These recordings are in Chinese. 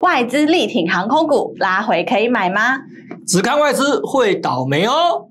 外资力挺航空股，拉回可以买吗？ 只看外资会倒霉哦。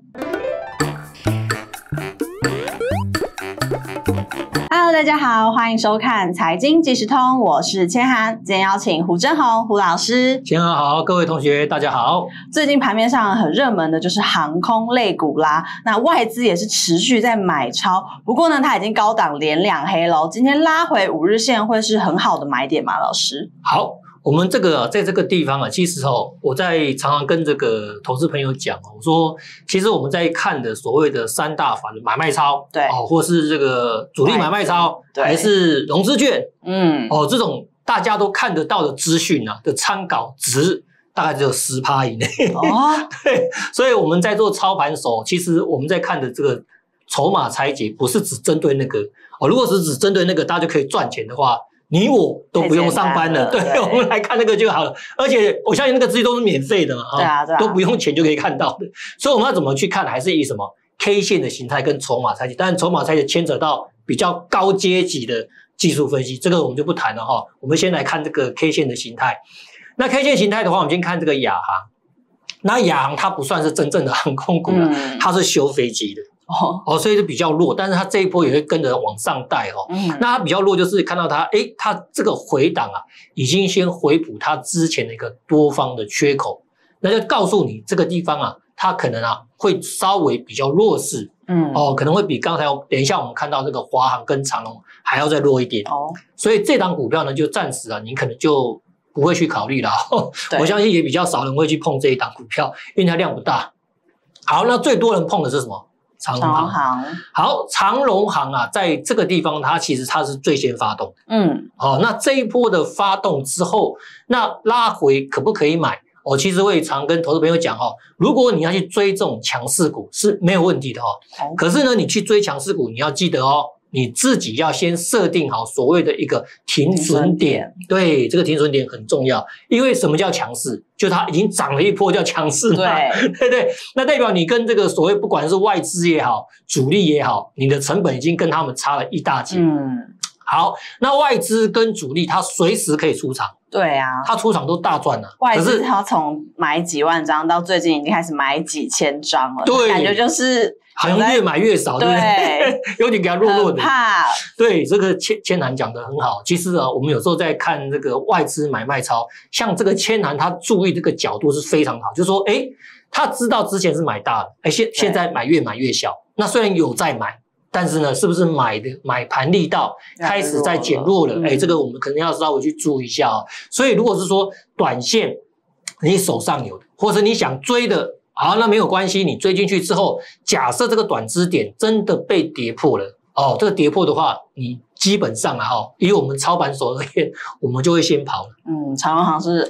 Hello， 大家好，欢迎收看财经即时通，我是千涵，今天邀请胡真红胡老师。 千涵好，各位同学大家好。 最近盘面上很热门的就是航空类股啦，那外资也是持续在买超，不过呢，它已经高档连两黑了，今天拉回5日线会是很好的买点吗？老师？ 好。我们在这个地方啊，其实我在常常跟这个投资朋友讲我说，其实我们在看的所谓的三大法人买卖超， 对， 或是这个主力买卖超，还是融资券，这种大家都看得到的资讯啊的参考值大概只有10%以内对，所以我们在做操盘手，其实我们在看的这个筹码拆解，不是只针对那个如果是只针对那个大家就可以赚钱的话。你我都不用上班了，对，我们来看那个就好了。而且我相信那个资讯都是免费的嘛，都不用钱就可以看到的。所以我们要怎么去看，还是以什么 K 线的形态跟筹码拆解。当然，筹码拆解牵扯到比较高阶级的技术分析，这个我们就不谈了哈。我们先来看这个 K 线的形态。那 K 线形态的话，我们先看这个亚航。那亚航它不算是真正的航空股了，它是修飞机的。所以就比较弱，但是它这一波也会跟着往上带那它比较弱，就是看到它这个回档啊，已经先回补它之前的一个多方的缺口，那就告诉你这个地方啊，它可能啊会稍微比较弱势，可能会比刚才等一下我们看到这个华航跟长荣还要再弱一点所以这档股票呢，就暂时啊，你可能就不会去考虑了我相信也比较少人会去碰这一档股票，因为它量不大。好，那最多人碰的是什么？长荣航。好，长荣航啊，在这个地方它其实是最先发动的。那这一波的发动之后，那拉回可不可以买？其实我也常跟投资朋友讲如果你要去追这种强势股是没有问题的可是呢，你去追强势股，你要记得你自己要先设定好所谓的一个停损点，对，这个停损点很重要，因为什么叫强势？就它已经涨了一波叫强势嘛，对，那代表你跟这个所谓不管是外资也好，主力也好，你的成本已经跟他们差了一大截。好，那外资跟主力它随时可以出场。对啊，他出场都大赚了。外资他从买几万张到最近已经开始买几千张了，对，感觉就是好像越买越少，对不对？有点给他弱弱的，怕。对，这个千涵讲得很好。其实我们有时候在看这个外资买卖超，像这个千涵他注意这个角度是非常好，就是说，他知道之前是买大的，现在越买越小。那虽然有在买。但是呢，是不是买盘力道开始在减弱了？这个我们可能要稍微去注意一下所以如果是说短线你手上有的，或者你想追的，好，那没有关系，你追进去之后，假设这个短支点真的被跌破了这个跌破的话，你基本上以我们操盘手而言，我们就会先跑了。长荣航是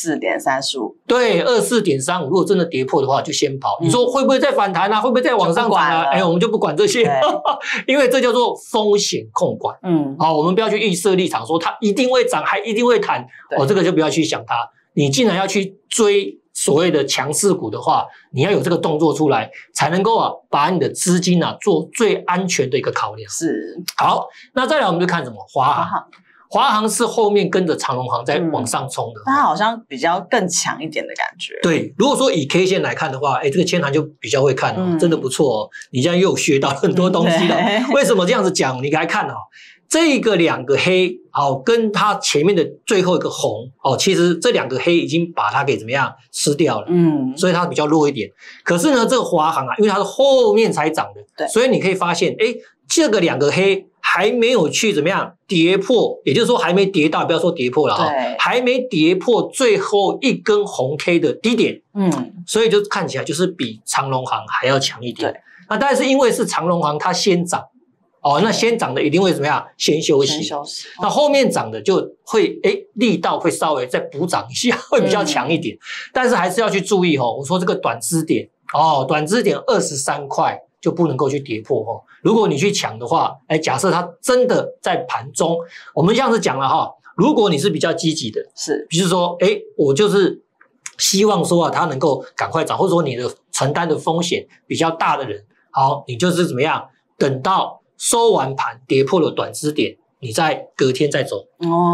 24.35，对，24.35，如果真的跌破的话，就先跑。你说会不会再反弹啊？会不会再往上涨啊？我们就不管这些，因为这叫做风险控管。我们不要去预设立场，说它一定会涨，还一定会弹。这个就不要去想它。你既然要去追所谓的强势股的话，你要有这个动作出来，才能够把你的资金做最安全的一个考量。是。好，那再来我们就看什么？华航。华航是后面跟着长荣航在往上冲的，它好像比较更强一点的感觉。对，如果说以 K 线来看的话，这个千涵就比较会看真的不错你这样又学到很多东西了。为什么这样子讲？你来看这个2个黑跟它前面的最后一个红其实这2个黑已经把它给怎么样吃掉了，所以它比较弱一点。可是呢，这个华航因为它是后面才涨的，对，所以你可以发现，这个2个黑还没有去怎么样跌破，也就是说还没跌到，不要说跌破了还没跌破最后一根红 K 的低点，所以就看起来就是比长荣航还要强一点。那但是因为是长荣航它先涨。那先涨的一定会怎么样？先休息。那后面涨的就会力道会稍微再补涨一下，会比较强一点。但是还是要去注意我说这个短支点短支点23块就不能够去跌破如果你去抢的话，假设它真的在盘中，我们这样子讲了如果你是比较积极的，是，比如说我就是希望说它能够赶快涨，或者说你的承担的风险比较大的人，好，你就是怎么样，等到收完盘跌破了短支点，你再隔天再走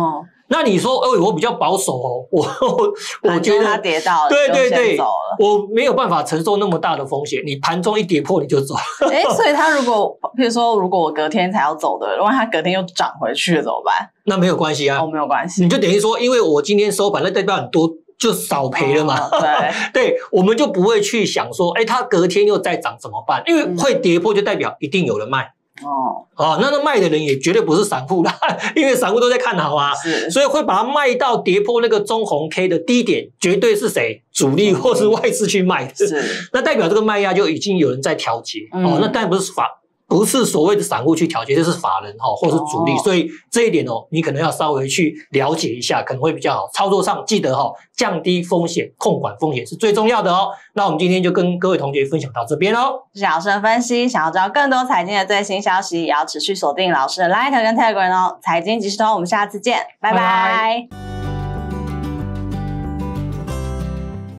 那你说，我比较保守哦，我觉得它跌到了， 对，我没有办法承受那么大的风险。你盘中一跌破你就走， 所以它如果我隔天才要走的，如果它隔天又涨回去了怎么办？ 那没有关系啊， 没有关系， 你就等于说，因为我今天收盘，那代表很多就少赔了嘛。对，我们就不会去想说，它隔天又再涨怎么办？因为会跌破就代表一定有人卖。那卖的人也绝对不是散户啦，因为散户都在看好啊，所以会把它卖到跌破那个中红 K 的低点，绝对是谁？主力或是外资去卖的，那代表这个卖压就已经有人在调节。那当然不是所谓的散户去调节，这是法人或是主力，所以这一点你可能要稍微去了解一下，可能会比较好。操作上记得降低风险，控管风险是最重要的哦。那我们今天就跟各位同学分享到这边哦。 谢谢老师的分析，想要知道更多财经的最新消息，也要持续锁定老师的 Line 跟 Telegram 哦。财经即时通，我们下次见，拜拜。